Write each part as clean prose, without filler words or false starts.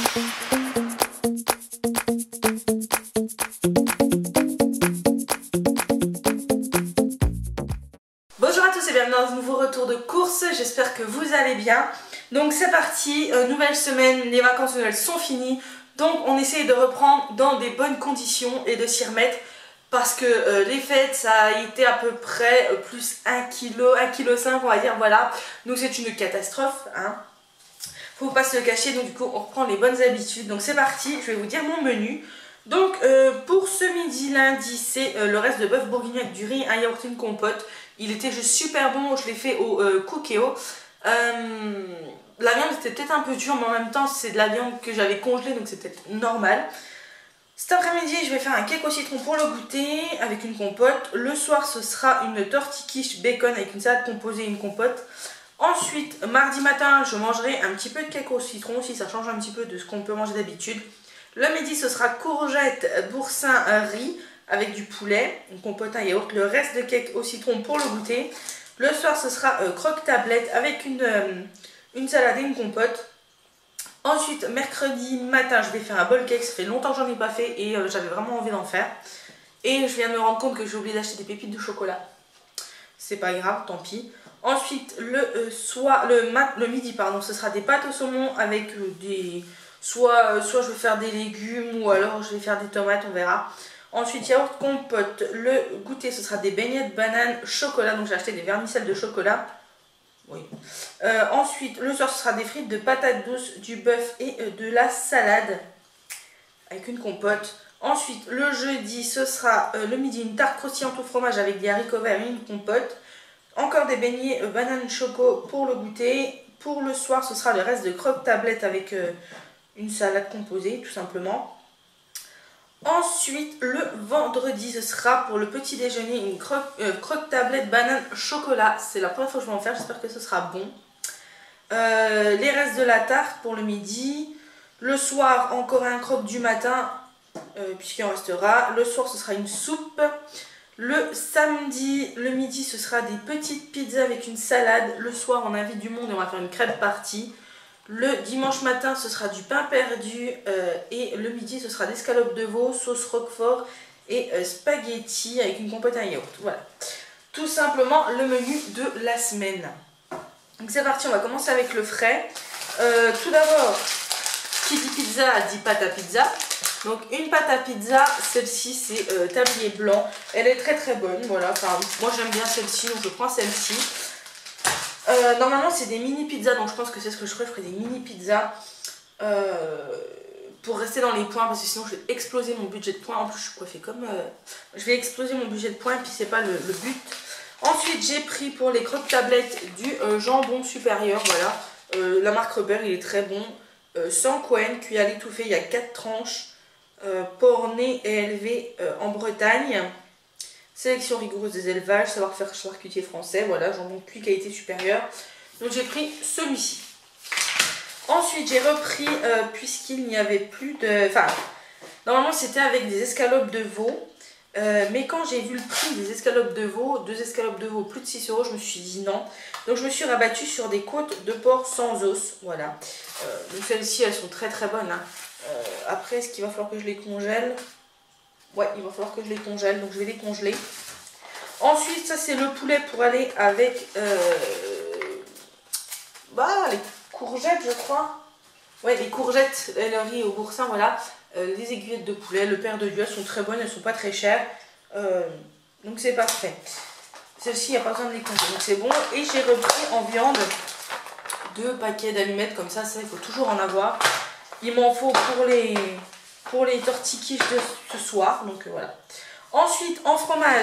Bonjour à tous et bienvenue dans un nouveau retour de course, j'espère que vous allez bien. Donc c'est parti, nouvelle semaine, les vacances de Noël sont finies. Donc on essaye de reprendre dans des bonnes conditions et de s'y remettre. Parce que les fêtes ça a été à peu près plus 1 kg, 1,5 kg on va dire, voilà. Donc c'est une catastrophe, hein. Faut pas se le cacher, donc du coup on reprend les bonnes habitudes. Donc c'est parti, je vais vous dire mon menu. Donc pour ce midi lundi, c'est le reste de bœuf bourguignon avec du riz, un yaourt et une compote. Il était juste super bon, je l'ai fait au Cookéo. La viande était peut-être un peu dure, mais en même temps c'est de la viande que j'avais congelée, donc c'est peut-être normal. Cet après-midi, je vais faire un cake au citron pour le goûter avec une compote. Le soir, ce sera une tortilla quiche bacon avec une salade composée et une compote. Ensuite, mardi matin, je mangerai un petit peu de cake au citron aussi, ça change un petit peu de ce qu'on peut manger d'habitude. Le midi, ce sera courgette, boursin, riz avec du poulet, une compote, un yaourt. Le reste de cake au citron pour le goûter. Le soir, ce sera croque-tablette avec une salade et une compote. Ensuite, mercredi matin, je vais faire un bowl cake. Ça fait longtemps que j'en ai pas fait et j'avais vraiment envie d'en faire. Et je viens de me rendre compte que j'ai oublié d'acheter des pépites de chocolat. C'est pas grave, tant pis. Ensuite, le midi, pardon, ce sera des pâtes au saumon avec des... Soit je vais faire des légumes ou alors je vais faire des tomates, on verra. Ensuite, yaourt compote. Le goûter, ce sera des beignets de banane chocolat. Donc j'ai acheté des vermicelles de chocolat. Oui. Ensuite, le soir, ce sera des frites de patates douces, du bœuf et de la salade avec une compote. Ensuite, le jeudi, ce sera le midi, une tarte croustillante au fromage avec des haricots verts et une compote. Encore des beignets banane choco pour le goûter. Pour le soir, ce sera le reste de croque-tablette avec une salade composée, tout simplement. Ensuite, le vendredi, ce sera pour le petit déjeuner une croque-tablette banane chocolat. C'est la première fois que je vais en faire, j'espère que ce sera bon. Les restes de la tarte pour le midi. Le soir, encore un croque du matin, puisqu'il en restera. Le soir, ce sera une soupe. Le samedi, le midi, ce sera des petites pizzas avec une salade. Le soir, on invite du monde et on va faire une crêpe party. Le dimanche matin, ce sera du pain perdu et le midi, ce sera des escalopes de veau, sauce roquefort et spaghetti avec une compote et un yaourt. Voilà, tout simplement le menu de la semaine. Donc c'est parti, on va commencer avec le frais. Tout d'abord, qui dit pizza dit pâte à pizza. Donc une pâte à pizza, celle-ci c'est tablier blanc. Elle est très très bonne, voilà. Enfin, moi j'aime bien celle-ci, donc je prends celle-ci. Normalement c'est des mini pizzas, donc je pense que c'est ce que je ferai des mini pizzas pour rester dans les points, parce que sinon je vais exploser mon budget de points. En plus je suis coiffée comme je vais exploser mon budget de points et puis c'est pas le but. Ensuite j'ai pris pour les croque-tablettes du jambon supérieur, voilà, la marque Robert, il est très bon, sans cohen, cuit à l'étouffée, il y a 4 tranches, porc né et élevé en Bretagne. Sélection rigoureuse des élevages, savoir-faire charcutier français, voilà, jambon cuit qualité supérieure. Donc j'ai pris celui-ci. Ensuite j'ai repris, puisqu'il n'y avait plus de... Enfin, normalement c'était avec des escalopes de veau. Mais quand j'ai vu le prix des escalopes de veau, 2 escalopes de veau plus de 6 €, je me suis dit non. Donc je me suis rabattue sur des côtes de porc sans os, voilà. Donc celles-ci elles sont très très bonnes, hein. Après est-ce qu'il va falloir que je les congèle? Ouais, il va falloir que je les congèle, donc je vais les congeler. Ensuite, ça c'est le poulet pour aller avec les courgettes, je crois. Ouais, les courgettes, le riz au boursin, voilà. Les aiguillettes de poulet, le père de Dieu, elles sont très bonnes, elles sont pas très chères. Donc c'est parfait. Celle-ci, il n'y a pas besoin de les congeler, donc c'est bon. Et j'ai repris en viande 2 paquets d'allumettes, comme ça, il faut toujours en avoir. Il m'en faut pour les tortillas quiche de ce soir, donc voilà. Ensuite en fromage,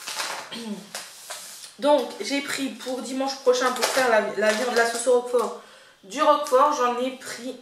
donc j'ai pris pour dimanche prochain pour faire la viande, la sauce au roquefort, du roquefort. J'en ai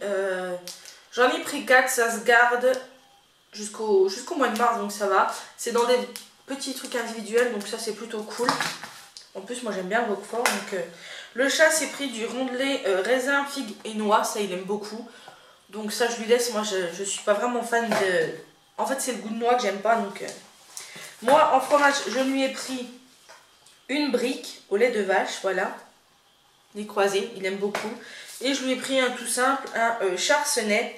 pris 4, ça se garde jusqu'au mois de mars, donc ça va. C'est dans des petits trucs individuels, donc ça c'est plutôt cool. En plus moi j'aime bien le roquefort, donc le chat s'est pris du rondelet raisin, figue et noix, ça il aime beaucoup. Donc ça je lui laisse, moi je suis pas vraiment fan de... En fait c'est le goût de noix que j'aime pas, donc... Moi en fromage je lui ai pris une brique au lait de vache, voilà. Les croisés, il aime beaucoup. Et je lui ai pris un tout simple, un charcenais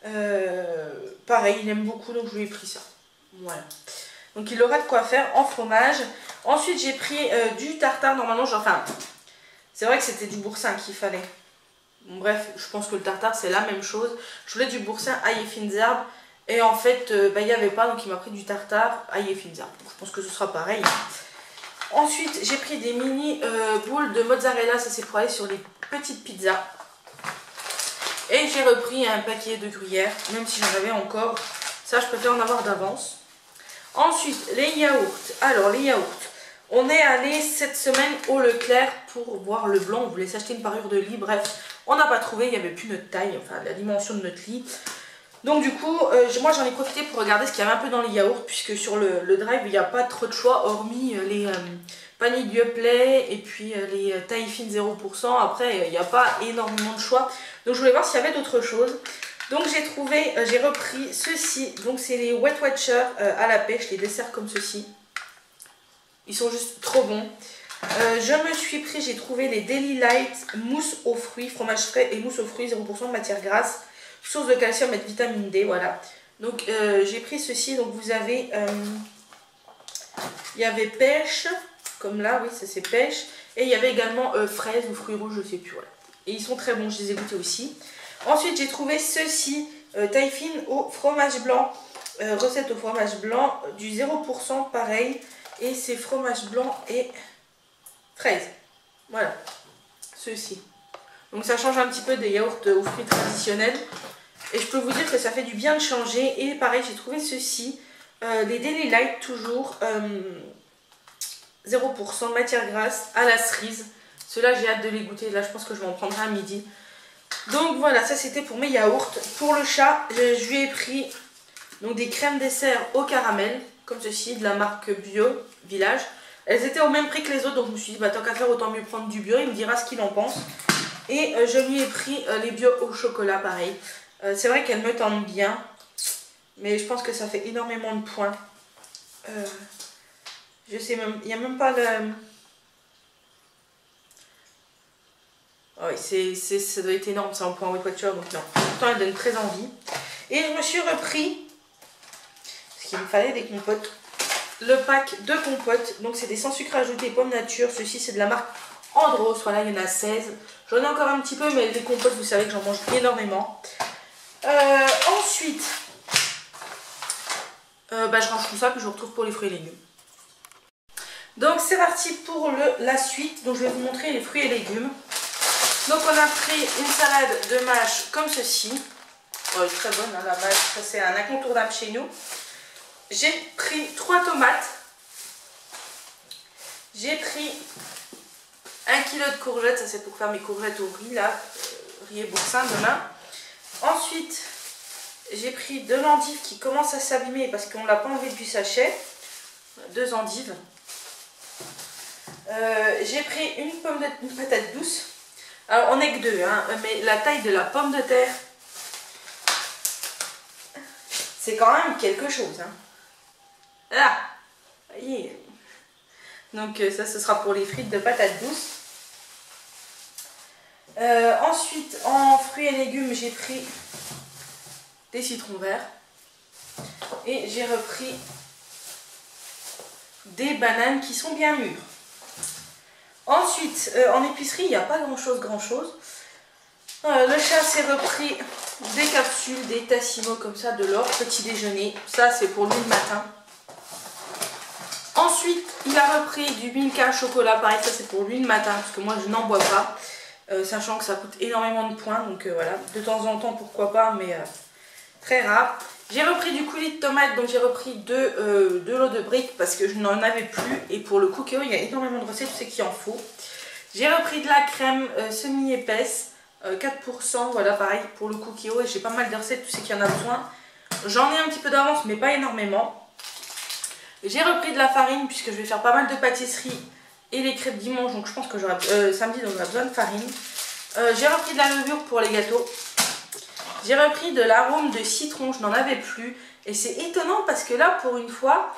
Pareil, il aime beaucoup, donc je lui ai pris ça. Voilà. Donc il aura de quoi faire en fromage. Ensuite, j'ai pris du tartare. Normalement, enfin, c'est vrai que c'était du boursin qu'il fallait. Bon, bref, je pense que le tartare, c'est la même chose. Je voulais du boursin, ail et fines herbes. Et en fait, il n'y avait pas, donc il m'a pris du tartare, ail et fines herbes. Donc, je pense que ce sera pareil. Ensuite, j'ai pris des mini boules de mozzarella. Ça, c'est pour aller sur les petites pizzas. Et j'ai repris un paquet de gruyère, même si j'en avais encore. Ça, je préfère en avoir d'avance. Ensuite, les yaourts. Alors, les yaourts. On est allé cette semaine au Leclerc pour voir le blanc. On voulait s'acheter une parure de lit. Bref, on n'a pas trouvé. Il n'y avait plus notre taille, enfin la dimension de notre lit. Donc du coup, moi j'en ai profité pour regarder ce qu'il y avait un peu dans les yaourts. Puisque sur le drive, il n'y a pas trop de choix. Hormis les paniers Yoplait et puis les tailles fines 0%. Après, il n'y a pas énormément de choix. Donc je voulais voir s'il y avait d'autres choses. Donc j'ai repris ceci. Donc c'est les Wet Watchers à la pêche, les desserts comme ceci. Ils sont juste trop bons. Je me suis pris, j'ai trouvé les Daily Light mousse aux fruits, fromage frais et mousse aux fruits, 0% de matière grasse, source de calcium et de vitamine D, voilà. Donc j'ai pris ceci, donc vous avez, il y avait pêche, comme là, oui ça c'est pêche, et il y avait également fraises ou fruits rouges, je sais plus, voilà. Et ils sont très bons, je les ai goûtés aussi. Ensuite j'ai trouvé ceci, taille fine au fromage blanc, recette au fromage blanc, du 0% pareil. Et c'est fromage blanc et fraise. Voilà, ceux-ci. Donc ça change un petit peu des yaourts aux fruits traditionnels. Et je peux vous dire que ça fait du bien de changer. Et pareil, j'ai trouvé ceux-ci. Les Daily Light, toujours 0% matière grasse à la cerise. Ceux-là, j'ai hâte de les goûter. Là, je pense que je vais en prendre un à midi. Donc voilà, ça c'était pour mes yaourts. Pour le chat, je lui ai pris donc, des crèmes dessert au caramel. Comme ceci, de la marque Bio Village. Elles étaient au même prix que les autres, donc je me suis dit, bah, tant qu'à faire, autant mieux prendre du bio. Il me dira ce qu'il en pense. Et je lui ai pris les bio au chocolat, pareil. C'est vrai qu'elles me tentent bien, mais je pense que ça fait énormément de points. Je sais même, il n'y a même pas le... Oh oui, ça doit être énorme, c'est un point Weight Watcher, donc non. Pourtant, elle donne très envie. Et je me suis repris... qu'il me fallait des compotes, le pack de compotes. Donc c'est des sans sucre ajouté pommes nature. Ceci c'est de la marque Andros, voilà, il y en a 16. J'en ai encore un petit peu, mais les compotes vous savez que j'en mange énormément. Ensuite je range tout ça, puis je vous retrouve pour les fruits et légumes. Donc c'est parti pour la suite. Donc je vais vous montrer les fruits et légumes. Donc on a pris une salade de mâche comme ceci. Oh, elle est très bonne, hein, la mâche, ça c'est un incontournable chez nous. J'ai pris 3 tomates. J'ai pris 1 kg de courgettes. Ça c'est pour faire mes courgettes au riz là. Riz et boursin demain. Ensuite, j'ai pris 2 endives qui commencent à s'abîmer parce qu'on ne l'a pas enlevé du sachet. 2 endives. J'ai pris une patate douce. Alors on n'est que 2, hein, mais la taille de la pomme de terre, c'est quand même quelque chose. Hein. Là, voyez. Donc ça ce sera pour les frites de patates douces. Ensuite en fruits et légumes j'ai pris des citrons verts et j'ai repris des bananes qui sont bien mûres. Ensuite en épicerie il n'y a pas grand chose. Le chat s'est repris des capsules, des Tassimo comme ça de l'or, petit déjeuner. Ça c'est pour lui le matin. Ensuite, il a repris du Milka chocolat, pareil, ça c'est pour lui le matin, parce que moi je n'en bois pas, sachant que ça coûte énormément de points, donc voilà, de temps en temps pourquoi pas, mais très rare. J'ai repris du coulis de tomate, donc j'ai repris de l'eau de brique, parce que je n'en avais plus, et pour le cookéo, il y a énormément de recettes, tu sais qu'il en faut. J'ai repris de la crème semi-épaisse, 4%, voilà, pareil, pour le cookéo, et j'ai pas mal de recettes, tu sais qu'il y en a besoin. J'en ai un petit peu d'avance, mais pas énormément. J'ai repris de la farine puisque je vais faire pas mal de pâtisserie et les crêpes dimanche, donc je pense que j'aurai samedi, donc on a besoin de farine. J'ai repris de la levure pour les gâteaux. J'ai repris de l'arôme de citron, je n'en avais plus. Et c'est étonnant parce que là, pour une fois,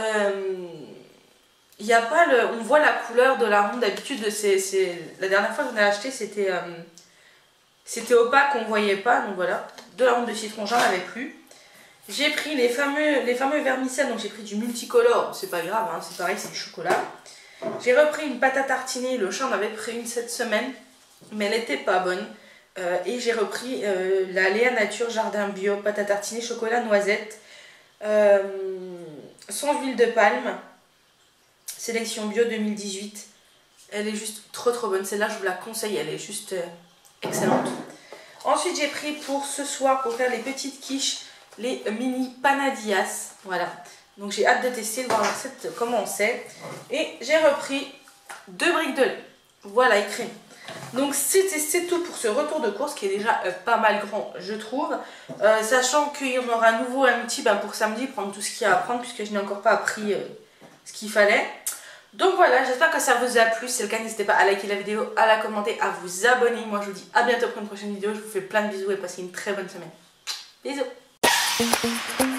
y a pas le, on voit la couleur de l'arôme. D'habitude, la dernière fois que j'en ai acheté, c'était opaque, on ne voyait pas. Donc voilà, de la menthe de citron, j'en avais plus. J'ai pris les fameux vermicelles, donc j'ai pris du multicolore, c'est pas grave, hein, c'est pareil, c'est du chocolat. J'ai repris une pâte à tartiner, le chat en avait pris une cette semaine, mais elle n'était pas bonne. Et j'ai repris la Léa Nature Jardin Bio, pâte à tartiner, chocolat, noisette, sans huile de palme, sélection bio 2018. Elle est juste trop bonne, celle-là je vous la conseille, elle est juste excellente. Ensuite j'ai pris pour ce soir, pour faire les petites quiches, les mini panadillas, voilà. Donc j'ai hâte de tester, de voir la recette, comment c'est. Et j'ai repris 2 briques de lait, voilà, et crème. Donc c'est tout pour ce retour de course qui est déjà pas mal grand, je trouve. Sachant qu'il y en aura à nouveau un petit pour samedi, prendre tout ce qu'il y a à prendre, puisque je n'ai encore pas appris ce qu'il fallait. Donc voilà, j'espère que ça vous a plu. Si c'est le cas, n'hésitez pas à liker la vidéo, à la commenter, à vous abonner. Moi je vous dis à bientôt pour une prochaine vidéo. Je vous fais plein de bisous et passez une très bonne semaine. Bisous.